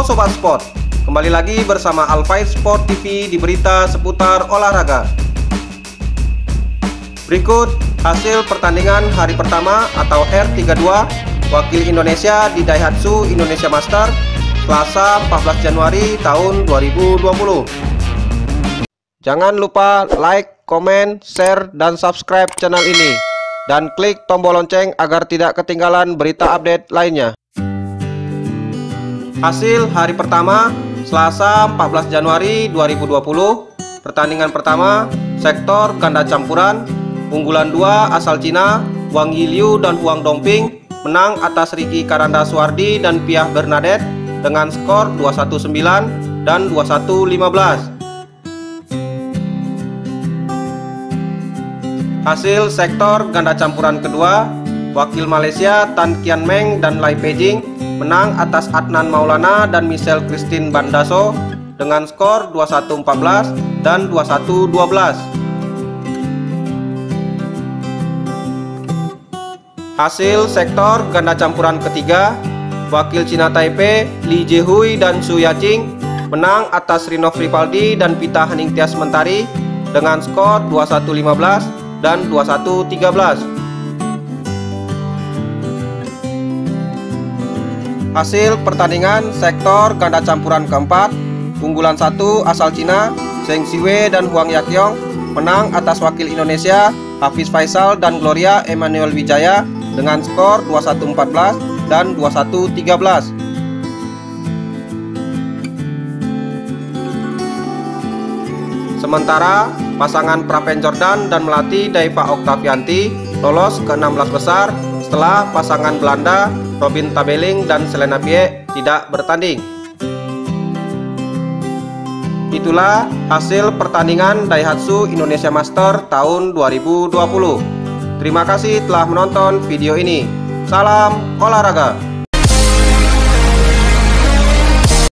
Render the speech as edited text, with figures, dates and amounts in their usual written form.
Halo Sobat Sport, kembali lagi bersama Alfight Sport TV di berita seputar olahraga. Berikut hasil pertandingan hari pertama atau R32 wakil Indonesia di Daihatsu Indonesia Master Selasa 14 Januari tahun 2020. Jangan lupa like, komen, share, dan subscribe channel ini, dan klik tombol lonceng agar tidak ketinggalan berita update lainnya. Hasil hari pertama Selasa 14 Januari 2020. Pertandingan pertama sektor ganda campuran, unggulan 2 asal Cina Wang Yiliu dan Huang Dongping menang atas Ricky Karanda Suwardi dan Piah Bernadette dengan skor 21-9 dan 21-15. Hasil sektor ganda campuran kedua, wakil Malaysia Tan Kian Meng dan Lai Pejing menang atas Adnan Maulana dan Michelle Christine Bandaso dengan skor 21-14 dan 21-12. Hasil sektor ganda campuran ketiga, wakil Cina Taipei Li Jiehui dan Su Yaqing menang atas Rinov Rivaldi dan Pita Haningtyas Mentari dengan skor 21-15 dan 21-13. Hasil pertandingan sektor ganda campuran keempat, unggulan 1 asal Cina Zheng Siwei dan Huang Yaqiong menang atas wakil Indonesia Hafiz Faisal dan Gloria Emmanuel Wijaya dengan skor 21-14 dan 21-13. Sementara pasangan Praven Jordan dan Melati Daiva Oktavianti lolos ke 16 besar setelah pasangan Belanda Robin Tabeling dan Selena Pie tidak bertanding. Itulah hasil pertandingan Daihatsu Indonesia Master tahun 2020. Terima kasih telah menonton video ini. Salam olahraga.